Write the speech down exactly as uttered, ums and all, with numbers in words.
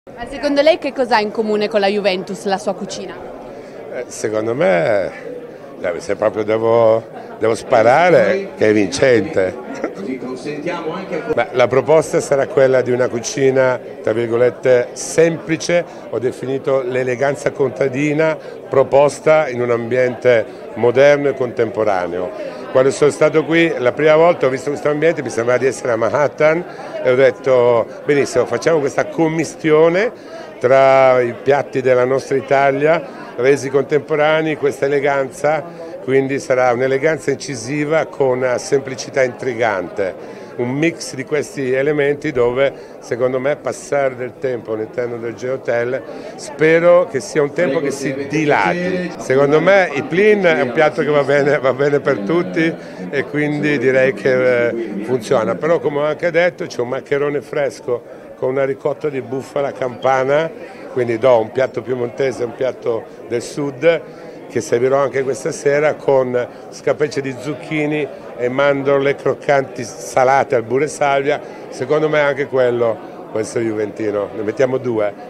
Ma secondo lei che cosa ha in comune con la Juventus, la sua cucina? Eh, secondo me, eh, se proprio devo, devo sparare, che è vincente. Ma la proposta sarà quella di una cucina, tra virgolette, semplice, ho definito l'eleganza contadina, proposta in un ambiente moderno e contemporaneo. Quando sono stato qui la prima volta ho visto questo ambiente, mi sembrava di essere a Manhattan e ho detto benissimo, facciamo questa commistione tra i piatti della nostra Italia resi contemporanei, questa eleganza, quindi sarà un'eleganza incisiva con una semplicità intrigante, un mix di questi elementi dove secondo me passare del tempo all'interno del Geotel spero che sia un tempo che si dilati. Secondo me il plin è un piatto che va bene, va bene per tutti e quindi direi che eh, funziona, però come ho anche detto c'è un maccherone fresco con una ricotta di bufala campana, quindi do un piatto piemontese e un piatto del sud che servirò anche questa sera con scapece di zucchini e mandorle croccanti salate al burro e salvia. Secondo me anche quello può essere juventino, ne mettiamo due.